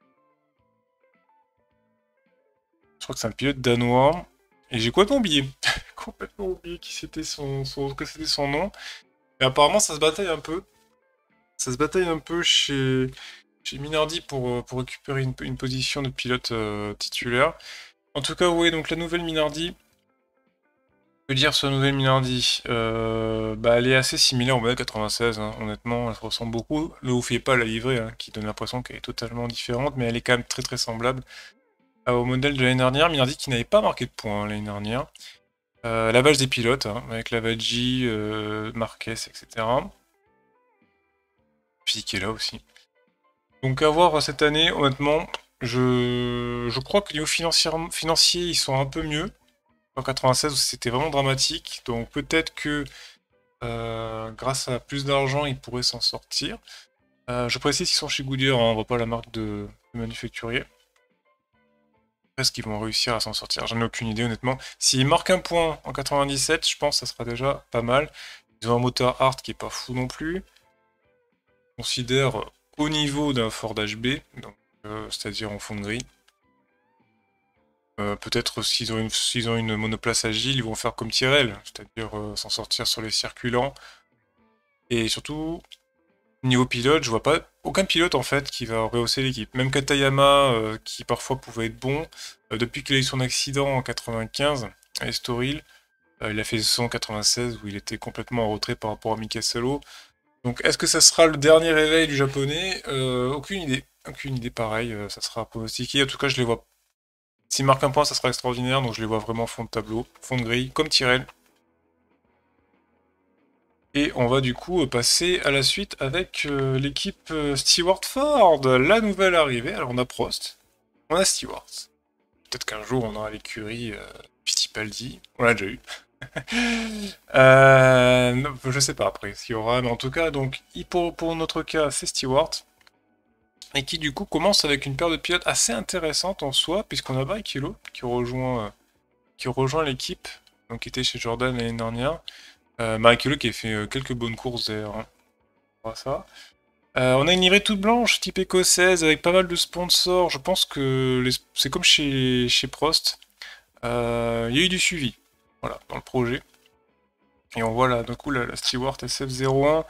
Je crois que c'est un pilote danois. Et j'ai complètement oublié. Complètement oublié que c'était son nom. Et apparemment, ça se bataille un peu. Ça se bataille un peu chez Minardi pour récupérer une position de pilote titulaire. En tout cas, oui, donc la nouvelle Minardi. Que dire sur la nouvelle Minardi elle est assez similaire au modèle 96, hein. Honnêtement, elle se ressemble beaucoup. Ne vous fiez pas à la livrée, hein, qui donne l'impression qu'elle est totalement différente, mais elle est quand même très semblable au modèle de l'année dernière. Minardi qui n'avait pas marqué de points l'année dernière. La valse des pilotes, hein, avec Lavaggi, Marquez, etc. Physique est là aussi. Donc à voir cette année, honnêtement, Je crois que niveau financier, ils sont un peu mieux. En 96, c'était vraiment dramatique. Donc peut-être que grâce à plus d'argent, ils pourraient s'en sortir. Je précise qu'ils sont chez Goodyear, hein, on voit pas la marque de manufacturier. Est-ce qu'ils vont réussir à s'en sortir? J'en ai aucune idée, honnêtement. S'ils marquent un point en 97, je pense que ça sera déjà pas mal. Ils ont un moteur Hart qui est pas fou non plus. On considère au niveau d'un Ford HB, donc c'est-à-dire en fond de grille. Peut-être s'ils ont une monoplace agile, ils vont faire comme Tyrrell, c'est-à-dire s'en sortir sur les circuits lents. Et surtout, niveau pilote, je vois pas aucun pilote en fait qui va rehausser l'équipe. Même Katayama, qui parfois pouvait être bon, depuis qu'il a eu son accident en 95 à Estoril, il a fait son 96 où il était complètement en retrait par rapport à Mika Salo. Donc est-ce que ça sera le dernier réveil du japonais? Aucune idée. Aucune idée pareil, ça sera pronostiqué. En tout cas, je les vois. S'il marque un point, ça sera extraordinaire, donc je les vois vraiment fond de tableau, fond de grille, comme Tyrrell. Et on va du coup passer à la suite avec l'équipe Stewart Ford, la nouvelle arrivée. Alors on a Prost, on a Stewart. Peut-être qu'un jour on aura l'écurie Fittipaldi, on l'a déjà eu. Non, je sais pas après s'il y aura, mais en tout cas, donc pour notre cas, c'est Stewart. Et qui du coup commence avec une paire de pilotes assez intéressante en soi, puisqu'on a Barrichello qui rejoint l'équipe, donc qui était chez Jordan l'année dernière. Barrichello qui a fait quelques bonnes courses d'ailleurs. Hein. On voit ça. On a une livrée toute blanche, type écossaise, avec pas mal de sponsors. Je pense que c'est comme chez Prost. Il y a eu du suivi, voilà, dans le projet. Et on voit là, d'un coup, la Stewart SF01,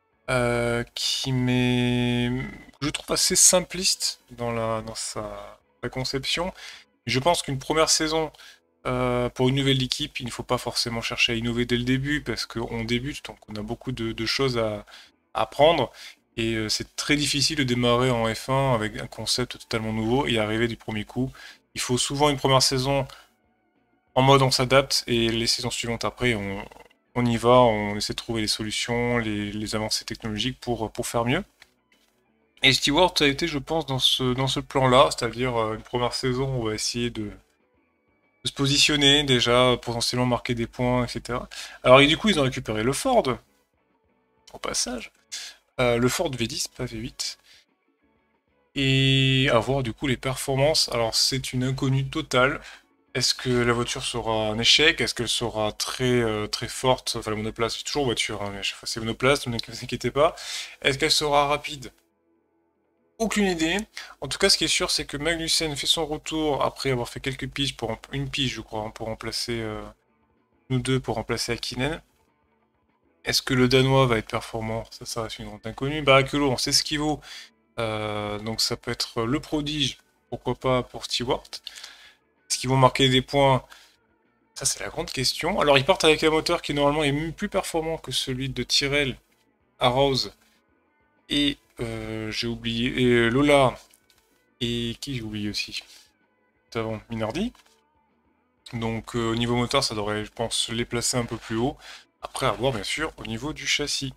qui m'est, je trouve, assez simpliste dans sa conception. Je pense qu'une première saison, pour une nouvelle équipe, il ne faut pas forcément chercher à innover dès le début, parce qu'on débute, donc on a beaucoup de choses à apprendre. Et c'est très difficile de démarrer en F1 avec un concept totalement nouveau et arriver du premier coup. Il faut souvent une première saison en mode on s'adapte et les saisons suivantes après on y va, on essaie de trouver les solutions, les avancées technologiques pour faire mieux. Et Stewart a été, je pense, dans ce plan-là, c'est-à-dire une première saison, on va essayer de se positionner déjà, potentiellement marquer des points, etc. Alors et du coup, ils ont récupéré le Ford, au passage. Le Ford V10, pas V8. Et à voir du coup les performances. Alors c'est une inconnue totale. Est-ce que la voiture sera un échec? Est-ce qu'elle sera très forte? Enfin la monoplace, c'est toujours voiture, hein, mais à chaque fois c'est monoplace, ne vous inquiétez pas. Est-ce qu'elle sera rapide? Aucune idée. En tout cas, ce qui est sûr, c'est que Magnussen fait son retour après avoir fait quelques piges, une pige je crois, hein, pour remplacer nous deux, pour remplacer Hakkinen. Est-ce que le Danois va être performant? Ça reste une grande inconnue. Barrichello, on sait ce qu'il vaut. Donc ça peut être le prodige, pourquoi pas pour Stewart. Est-ce qu'ils vont marquer des points? Ça c'est la grande question. Alors ils partent avec un moteur qui normalement est même plus performant que celui de Tyrrell, Arrows et j'ai oublié, et Lola, et qui j'ai oublié aussi? Avant Minardi. Donc au niveau moteur ça devrait je pense les placer un peu plus haut. Après à voir bien sûr au niveau du châssis.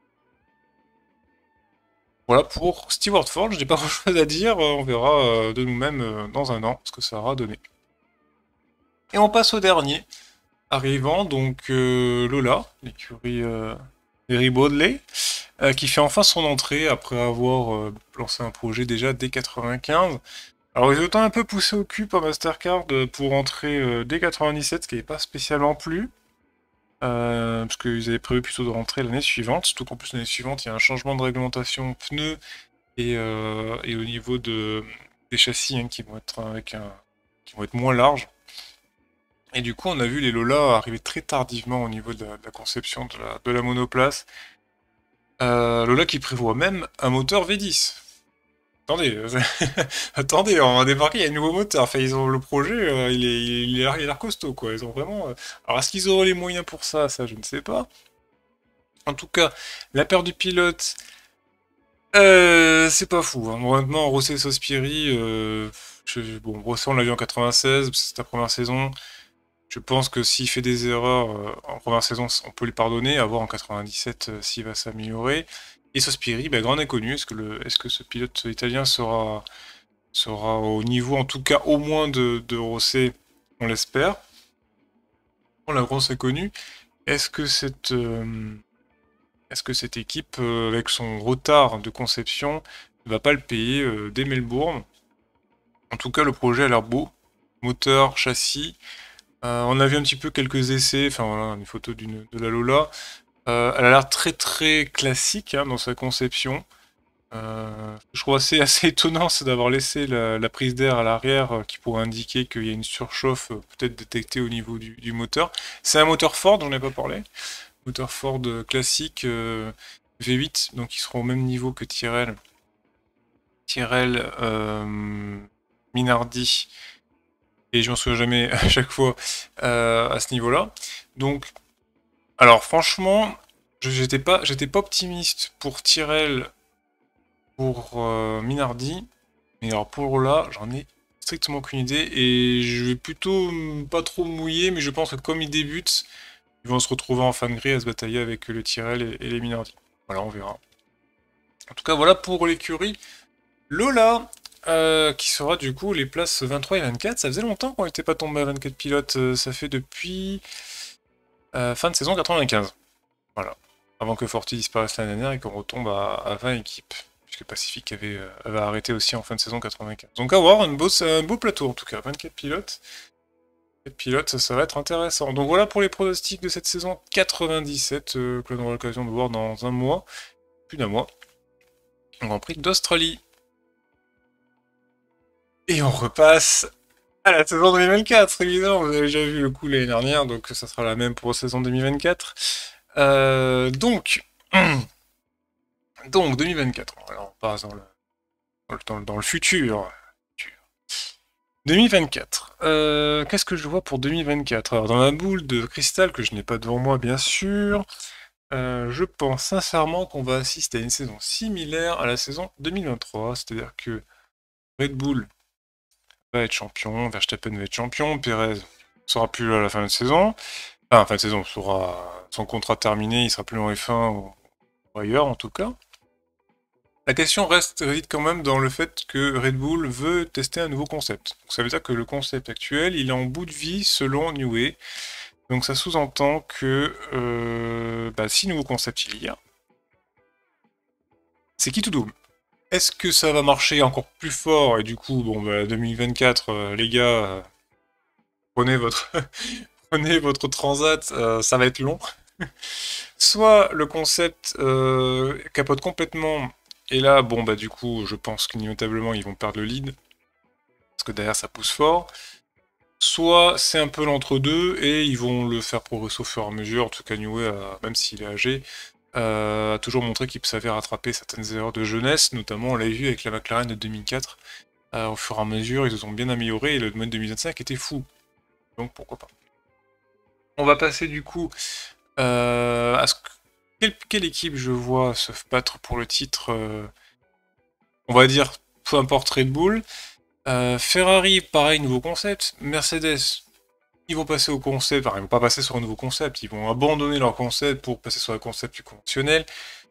Voilà pour Stewart Ford, je n'ai pas grand chose à dire, on verra de nous-mêmes dans un an ce que ça aura donné. Et on passe au dernier arrivant, donc Lola, l'écurie Harry Bodley, qui fait enfin son entrée après avoir lancé un projet déjà dès 95. Alors ils ont été un peu poussés au cul par Mastercard pour entrer dès 97, ce qui n'avait pas spécialement plu. Parce qu'ils avaient prévu plutôt de rentrer l'année suivante, surtout qu'en plus l'année suivante il y a un changement de réglementation pneus et au niveau des châssis hein, qui vont être qui vont être moins larges. Et du coup on a vu les Lola arriver très tardivement au niveau de la conception de la monoplace. Lola qui prévoit même un moteur V10. Attendez, attendez, on va débarquer, il y a un nouveau moteur. Enfin, ils ont le projet, il a l'air costaud, quoi. Ils ont vraiment. Alors, est-ce qu'ils auront les moyens pour ça? Ça, je ne sais pas. En tout cas, la paire du pilote, c'est pas fou. Hein. Honnêtement, Rosset Sospiri, bon, Rosset, on l'a vu en 96, c'est sa première saison. Je pense que s'il fait des erreurs en première saison, on peut lui pardonner, à voir en 97 s'il va s'améliorer. Et Sospiri, bah, grand inconnu, est-ce que ce pilote italien sera sera au niveau, en tout cas, au moins de Rosset, on l'espère. On l'a grosse inconnue. Est-ce que cette équipe, avec son retard de conception, ne va pas le payer dès Melbourne? En tout cas, le projet a l'air beau. Moteur, châssis. On a vu un petit peu quelques essais, enfin voilà, une photo de la Lola. Elle a l'air très très classique hein, dans sa conception. Je trouve assez étonnant, c'est d'avoir laissé la prise d'air à l'arrière qui pourrait indiquer qu'il y a une surchauffe peut-être détectée au niveau du moteur. C'est un moteur Ford, j'en ai pas parlé. Moteur Ford classique V8, donc ils seront au même niveau que Tyrrell. Tyrrell, Minardi, et je m'en souviens jamais à chaque fois à ce niveau-là. Donc, alors franchement, j'étais pas optimiste pour Tyrrell, pour Minardi, mais alors pour là, j'en ai strictement aucune idée, et je vais plutôt pas trop mouiller, mais je pense que comme ils débutent, ils vont se retrouver en fin de grille à se batailler avec le Tyrrell et les Minardi. Voilà, on verra. En tout cas, voilà pour l'écurie Lola, qui sera du coup les places 23 et 24. Ça faisait longtemps qu'on n'était pas tombé à 24 pilotes, ça fait depuis fin de saison 95. Voilà. Avant que Forti disparaisse l'année dernière et qu'on retombe à 20 équipes. Puisque Pacific avait arrêté aussi en fin de saison 95. Donc à voir, un beau plateau en tout cas, 24 pilotes. 24 pilotes, ça va être intéressant. Donc voilà pour les pronostics de cette saison 97, que l'on aura l'occasion de voir dans un mois, plus d'un mois, au Grand Prix d'Australie. Et on repasse à la saison 2024, évidemment. Vous avez déjà vu le coup l'année dernière, donc ça sera la même pour la saison 2024. Donc, 2024. Alors on passe dans le futur. 2024. Qu'est-ce que je vois pour 2024? Alors dans la boule de cristal que je n'ai pas devant moi, bien sûr, je pense sincèrement qu'on va assister à une saison similaire à la saison 2023, c'est-à-dire que Red Bull va être champion, Verstappen va être champion, Perez sera plus là à la fin de saison. Enfin, fin de saison, sera son contrat terminé, il sera plus en F1 ou ailleurs en tout cas. La question réside quand même dans le fait que Red Bull veut tester un nouveau concept. Donc ça veut dire que le concept actuel, il est en bout de vie selon New Way. Donc ça sous-entend que si nouveau concept il y a, c'est qui tout double? Est-ce que ça va marcher encore plus fort et du coup, 2024, les gars, prenez votre prenez votre transat, ça va être long. Soit le concept capote complètement et là, du coup, je pense qu'inévitablement ils vont perdre le lead parce que derrière ça pousse fort. Soit c'est un peu l'entre-deux et ils vont le faire progresser au fur et à mesure. En tout cas, New Way, même s'il est âgé, a toujours montré qu'il savait rattraper certaines erreurs de jeunesse, notamment on l'a vu avec la McLaren de 2004. Au fur et à mesure, ils se sont bien améliorés et le mode 2025 était fou. Donc pourquoi pas. On va passer du coup à quelle équipe je vois se battre pour le titre, on va dire, peu importe Red Bull. Ferrari, pareil, nouveau concept. Mercedes, ils vont passer au concept, enfin, ils vont pas passer sur un nouveau concept, ils vont abandonner leur concept pour passer sur un concept plus conventionnel.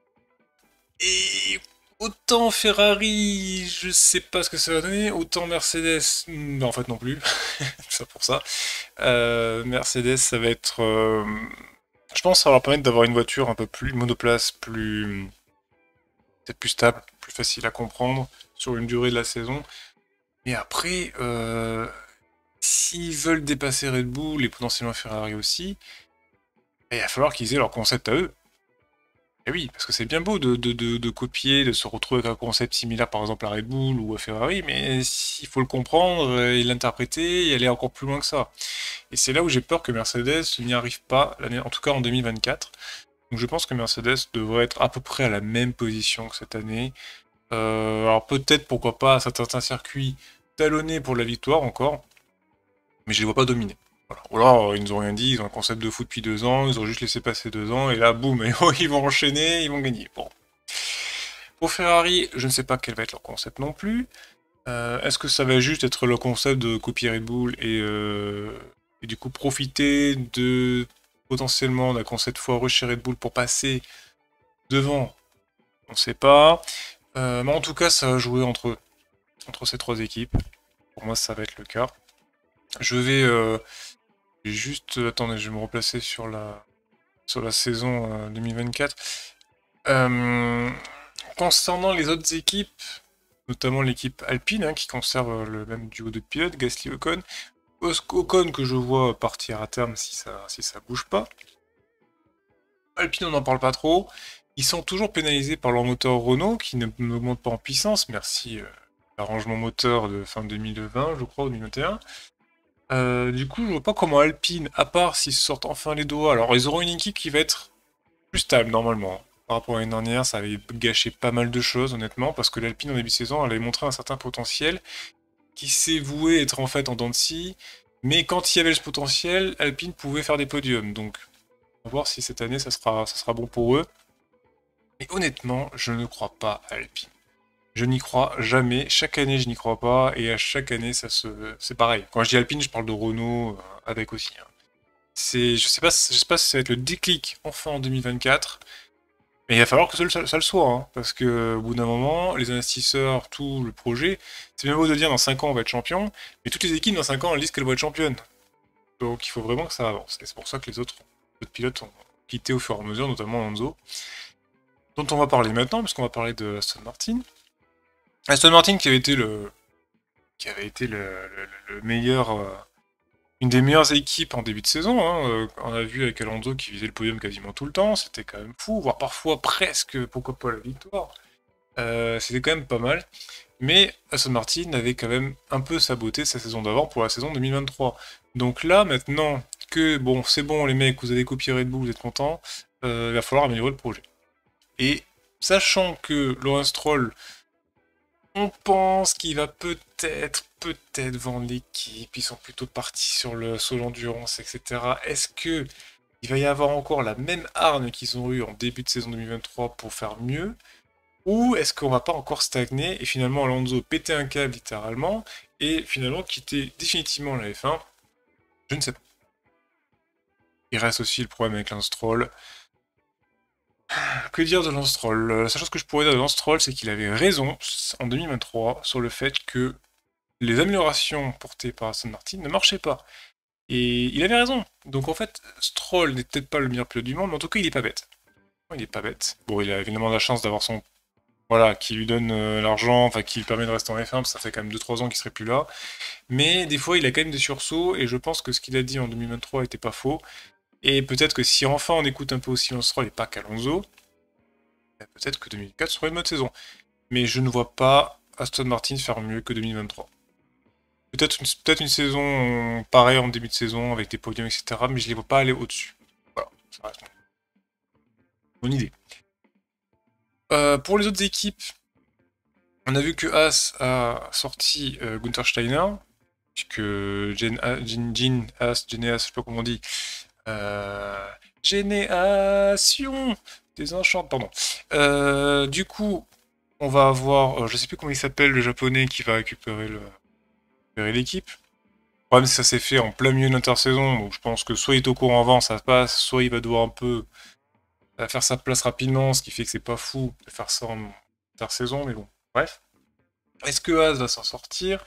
Et autant Ferrari, je sais pas ce que ça va donner, autant Mercedes, en fait non plus, ça pour ça. Mercedes, ça va être... je pense que ça va leur permettre d'avoir une voiture un peu plus monoplace, peut-être plus stable, plus facile à comprendre sur une durée de la saison. Et après, s'ils veulent dépasser Red Bull et potentiellement Ferrari aussi, il va falloir qu'ils aient leur concept à eux. Et oui, parce que c'est bien beau de copier, de se retrouver avec un concept similaire par exemple à Red Bull ou à Ferrari, mais il faut le comprendre et l'interpréter et aller encore plus loin que ça. Et c'est là où j'ai peur que Mercedes n'y arrive pas, en tout cas en 2024. Donc je pense que Mercedes devrait être à peu près à la même position que cette année. Alors peut-être, pourquoi pas, à certains circuits talonnés pour la victoire encore, mais je les vois pas dominer. Voilà. Ou alors, ils nous ont rien dit, ils ont un concept de foot depuis 2 ans, ils ont juste laissé passer 2 ans, et là, boum, et ils vont enchaîner, ils vont gagner. Bon. Pour Ferrari, je ne sais pas quel va être leur concept non plus. Est-ce que ça va juste être le concept de copier Red Bull et du coup profiter de potentiellement d'un concept foireux chez Red Bull pour passer devant? On ne sait pas. Mais en tout cas, ça va jouer entre eux. entre ces trois équipes. Pour moi, ça va être le cas. Je vais juste... attendez, je vais me replacer sur la saison 2024. Concernant les autres équipes, notamment l'équipe Alpine, hein, qui conserve le même duo de pilotes, Gasly-Ocon. Ocon que je vois partir à terme si ça bouge pas. Alpine, on n'en parle pas trop. Ils sont toujours pénalisés par leur moteur Renault, qui n'augmente pas en puissance. Merci l'arrangement moteur de fin 2020, je crois, ou 2021. Du coup, je vois pas comment Alpine, à part s'ils se sortent enfin les doigts. Alors, ils auront une équipe qui va être plus stable, normalement. Par rapport à l'année dernière, ça avait gâché pas mal de choses, honnêtement, parce que l'Alpine, en début de saison, elle avait montré un certain potentiel, qui s'est voué être en fait en dents de scie. Mais quand il y avait ce potentiel, Alpine pouvait faire des podiums. Donc, on va voir si cette année, ça sera bon pour eux. Mais honnêtement, je ne crois pas à Alpine. Je n'y crois jamais. Chaque année, je n'y crois pas. Et à chaque année, c'est pareil. Quand je dis Alpine, je parle de Renault avec aussi. Hein. Je sais pas si ça va être le déclic enfin en 2024. Mais il va falloir que ça le soit. Hein, parce que au bout d'un moment, les investisseurs, tout le projet, c'est bien beau de dire dans 5 ans on va être champion. Mais toutes les équipes dans 5 ans, elles disent qu'elles vont être championnes. Donc il faut vraiment que ça avance. Et c'est pour ça que les autres pilotes ont quitté au fur et à mesure, notamment Enzo. Dont on va parler maintenant, parce qu'on va parler de Aston Martin. Aston Martin qui avait été le meilleur, une des meilleures équipes en début de saison. Hein. On a vu avec Alonso qui visait le podium quasiment tout le temps, c'était quand même fou, voire parfois presque, pourquoi pas la victoire. C'était quand même pas mal. Mais Aston Martin avait quand même un peu saboté sa saison d'avant pour la saison 2023. Donc là, maintenant que, bon, c'est bon les mecs, vous avez copié Red Bull, vous êtes contents, il va falloir améliorer le projet. Et sachant que Lawrence Stroll, on pense qu'il va peut-être vendre l'équipe, ils sont plutôt partis sur le solo endurance, etc. Est-ce que il va y avoir encore la même hargne qu'ils ont eu en début de saison 2023 pour faire mieux? Ou est-ce qu'on va pas encore stagner et finalement Alonso péter un câble littéralement et finalement quitter définitivement la F1? Je ne sais pas. Il reste aussi le problème avec Lance Stroll. Que dire de Lance Stroll? La seule chose que je pourrais dire de Lance Stroll, c'est qu'il avait raison en 2023 sur le fait que les améliorations portées par Aston Martin ne marchaient pas. Et il avait raison. Donc en fait, Stroll n'est peut-être pas le meilleur pilote du monde, mais en tout cas, il est pas bête. Il est pas bête. Bon, il a évidemment la chance d'avoir son... Voilà, qui lui donne l'argent, enfin qui lui permet de rester en F1, parce que ça fait quand même 2-3 ans qu'il serait plus là. Mais des fois, il a quand même des sursauts, et je pense que ce qu'il a dit en 2023 était pas faux. Et peut-être que si enfin on écoute un peu aussi Lance Stroll et pas qu'Alonso, peut-être que 2004 serait une bonne saison. Mais je ne vois pas Aston Martin faire mieux que 2023. Peut-être une saison pareille en début de saison avec des podiums, etc. Mais je les vois pas aller au-dessus. Voilà, ça reste mon idée. Pour les autres équipes, on a vu que Haas a sorti Gunther Steiner, puisque Haas, je sais pas comment on dit, Génération Désenchante, pardon. Du coup, on va avoir, je sais plus comment il s'appelle, le japonais qui va récupérer l'équipe. Le problème, c'est que ça s'est fait en plein milieu de l'intersaison, donc je pense que soit il est au courant avant, ça passe, soit il va devoir un peu faire sa place rapidement, ce qui fait que c'est pas fou de faire ça en intersaison, mais bon, bref. Est-ce que Haas va s'en sortir?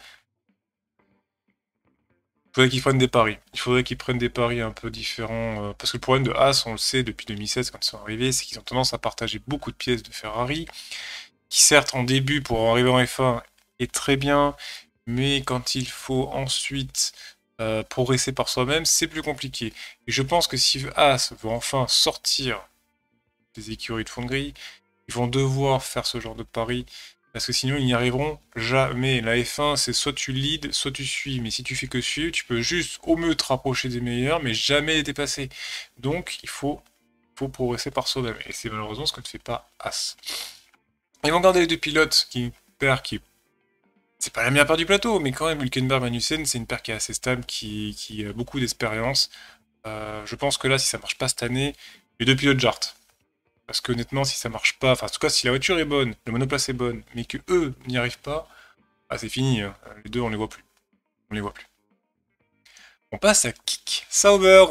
Il faudrait qu'ils prennent des paris. Il faudrait qu'ils prennent des paris un peu différents. Parce que le problème de Haas, on le sait depuis 2016 quand ils sont arrivés, c'est qu'ils ont tendance à partager beaucoup de pièces de Ferrari, qui certes en début pour arriver en F1 est très bien, mais quand il faut ensuite progresser par soi-même, c'est plus compliqué. Et je pense que si Haas veut enfin sortir des écuries de fond de grille, ils vont devoir faire ce genre de pari. Parce que sinon, ils n'y arriveront jamais. La F1, c'est soit tu leads, soit tu suis. Mais si tu fais que suivre, tu peux juste au mieux te rapprocher des meilleurs, mais jamais les dépasser. Donc, il faut progresser par soi-même. Et c'est malheureusement ce que ne fait pas As. Ils vont garder les deux pilotes, qui c'est pas la meilleure paire du plateau, mais quand même, Hülkenberg Magnussen, c'est une paire qui est assez stable, qui a beaucoup d'expérience. Je pense que là, si ça marche pas cette année, les deux pilotes jartent. Parce que honnêtement, si ça marche pas, enfin en tout cas si la voiture est bonne, le monoplace est bonne, mais que eux n'y arrivent pas, ah c'est fini, hein. Les deux on les voit plus. On les voit plus. On passe à Kik Sauber,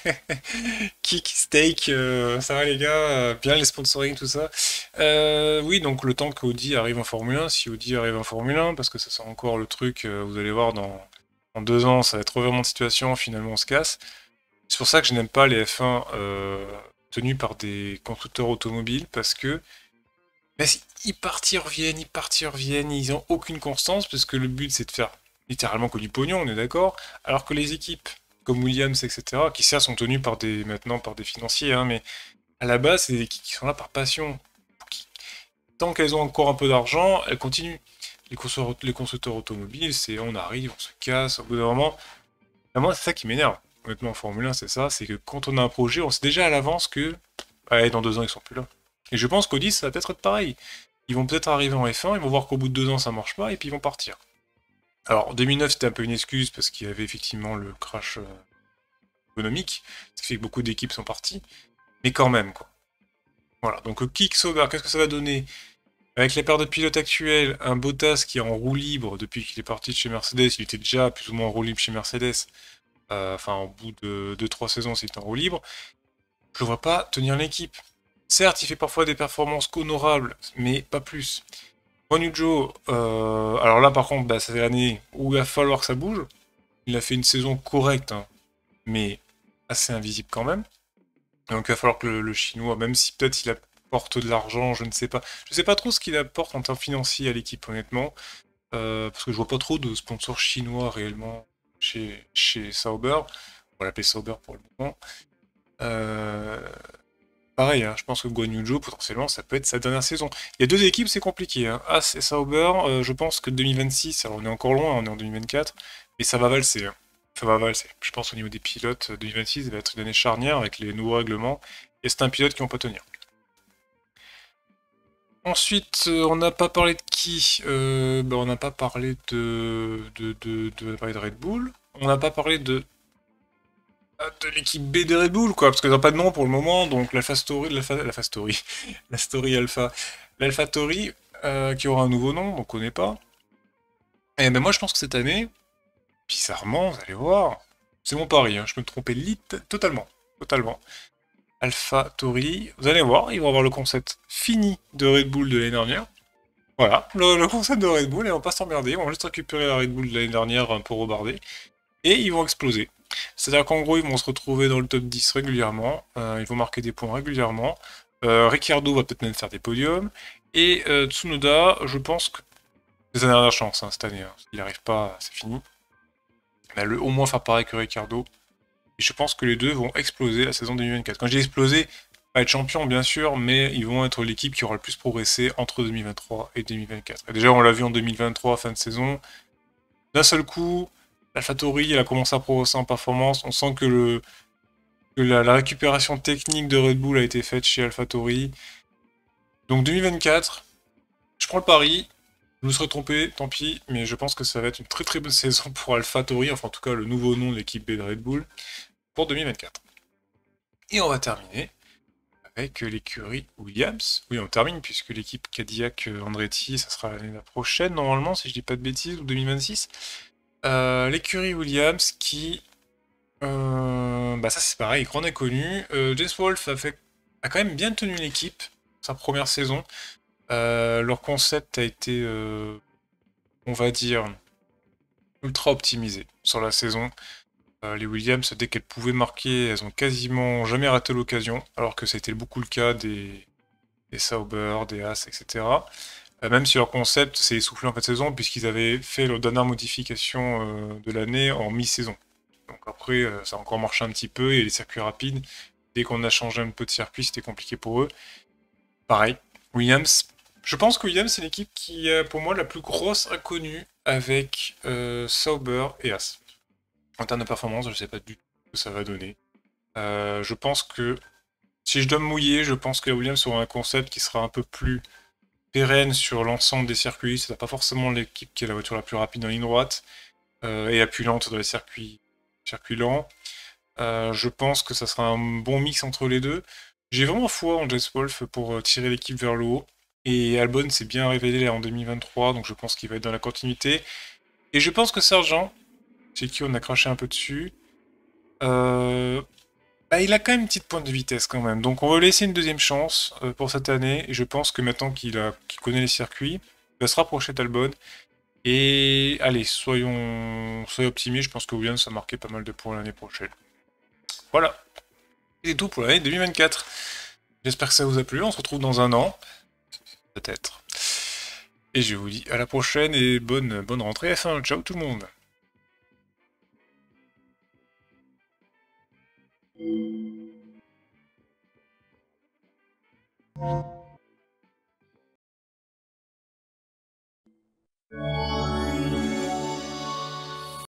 Kick, Steak, ça va les gars, bien les sponsoring, tout ça. Oui, donc le temps qu'Audi arrive en Formule 1, si Audi arrive en Formule 1, parce que ça sent encore le truc, vous allez voir, dans 2 ans, ça va être revirement de situation, finalement on se casse. C'est pour ça que je n'aime pas les F1 tenus par des constructeurs automobiles, parce que mais ils partent, ils reviennent, ils partent, ils reviennent, ils ont aucune constance, parce que le but c'est de faire littéralement que du pognon, on est d'accord, alors que les équipes comme Williams, etc., qui certes sont tenues maintenant par des financiers, hein, mais à la base c'est des équipes qui sont là par passion. Qui- Tant qu'elles ont encore un peu d'argent, elles continuent. Les constructeurs automobiles, c'est on arrive, on se casse, au bout d'un moment. Moi, c'est ça qui m'énerve. Honnêtement, en Formule 1, c'est ça, c'est que quand on a un projet, on sait déjà à l'avance que allez, dans 2 ans, ils sont plus là. Et je pense qu'Audi, ça va peut-être être pareil. Ils vont peut-être arriver en F1, ils vont voir qu'au bout de 2 ans, ça marche pas, et puis ils vont partir. Alors, 2009, c'était un peu une excuse, parce qu'il y avait effectivement le crash économique, ce qui fait que beaucoup d'équipes sont parties, mais quand même, quoi. Voilà, donc Kick Sauber, qu'est-ce que ça va donner? Avec les paires de pilotes actuels, un Bottas qui est en roue libre depuis qu'il est parti de chez Mercedes, il était déjà plus ou moins en roue libre chez Mercedes, enfin, au bout de 2-3 saisons, c'était en roue libre, je le vois pas tenir l'équipe. Certes, il fait parfois des performances qu'honorables, mais pas plus. Guan Yu Zhou, alors là par contre, bah, c'est l'année où il va falloir que ça bouge. Il a fait une saison correcte, hein, mais assez invisible quand même. Donc il va falloir que le chinois, même si peut-être il apporte de l'argent, je ne sais pas. Je ne sais pas trop ce qu'il apporte en termes financiers à l'équipe, honnêtement. Parce que je vois pas trop de sponsors chinois réellement chez Sauber. On va l'appeler Sauber pour le moment. Euh, Pareil, hein, je pense que Guan Yu Zhou, potentiellement, ça peut être sa dernière saison. Il y a 2 équipes, c'est compliqué, hein. As et Sauber, je pense que 2026, alors on est encore loin, on est en 2024, mais ça va valser, hein. Ça va valser. Je pense au niveau des pilotes, 2026 va être une année charnière avec les nouveaux règlements, et c'est un pilote qui ne va pas tenir. Ensuite, on n'a pas parlé de qui? On n'a pas parlé on a parlé de Red Bull. On n'a pas parlé de l'équipe B de Red Bull, quoi, parce qu'ils n'ont pas de nom pour le moment, donc l'Alpha Story, l'Alpha Story, la Story Alpha, l'Alpha Tori, qui aura un nouveau nom, on ne connaît pas. Et ben moi je pense que cette année, bizarrement, vous allez voir, c'est mon pari, hein, je peux me tromper totalement, totalement. Alpha Tori, vous allez voir, ils vont avoir le concept fini de Red Bull de l'année dernière. Voilà, le concept de Red Bull, et on va pas s'emmerder, ils vont juste récupérer la Red Bull de l'année dernière un peu rebardée, et ils vont exploser. C'est-à-dire qu'en gros, ils vont se retrouver dans le top 10 régulièrement, ils vont marquer des points régulièrement. Ricciardo va peut-être même faire des podiums, et Tsunoda, je pense que c'est sa dernière chance hein, cette année. Hein. S'il n'y arrive pas, c'est fini. Il va au moins faire pareil que Ricciardo, et je pense que les deux vont exploser la saison 2024. Quand je dis exploser, pas être champion bien sûr, mais ils vont être l'équipe qui aura le plus progressé entre 2023 et 2024. Et déjà, on l'a vu en 2023, fin de saison, d'un seul coup, l'AlphaTauri, elle a commencé à progresser en performance. On sent que la récupération technique de Red Bull a été faite chez AlphaTauri. Donc 2024, je prends le pari. Je me serais trompé, tant pis, mais je pense que ça va être une très très bonne saison pour AlphaTauri, enfin en tout cas le nouveau nom de l'équipe B de Red Bull, pour 2024. Et on va terminer avec l'écurie Williams. Oui, on termine puisque l'équipe Cadillac Andretti, ça sera l'année prochaine normalement, si je dis pas de bêtises, ou 2026. L'écurie Williams qui bah ça c'est pareil, grand inconnu. James Wolf a quand même bien tenu l'équipe, sa première saison. Leur concept a été, on va dire, ultra optimisé sur la saison. Les Williams, dès qu'elles pouvaient marquer, elles ont quasiment jamais raté l'occasion, alors que c'était beaucoup le cas des Sauber, des Haas, etc. Même si leur concept s'est essoufflé en fin de saison, puisqu'ils avaient fait leur dernière modification de l'année en mi-saison. Donc après, ça a encore marché un petit peu, et les circuits rapides, dès qu'on a changé un peu de circuit, c'était compliqué pour eux. Pareil, Williams. Je pense que Williams, c'est l'équipe qui est pour moi la plus grosse inconnue avec Sauber et As. En termes de performance, je ne sais pas du tout ce que ça va donner. Je pense que, si je dois me mouiller, je pense que Williams aura un concept qui sera un peu plus pérenne sur l'ensemble des circuits. C'est pas forcément l'équipe qui a la voiture la plus rapide en ligne droite et la plus lente dans les circuits lents. Je pense que ça sera un bon mix entre les deux. J'ai vraiment foi en Jess Wolf pour tirer l'équipe vers le haut. Et Albon s'est bien révélé là en 2023, donc je pense qu'il va être dans la continuité. Et je pense que Sergent, c'est qui on a craché un peu dessus, Bah, il a quand même une petite pointe de vitesse quand même. Donc on va lui laisser une deuxième chance pour cette année. Et je pense que maintenant qu'il connaît les circuits, il va se rapprocher d'Albon. Et allez, soyons optimistes. Je pense que Williams a marqué pas mal de points l'année prochaine. Voilà. C'est tout pour l'année 2024. J'espère que ça vous a plu. On se retrouve dans un an. Peut-être. Et je vous dis à la prochaine et bonne rentrée F1. Ciao tout le monde.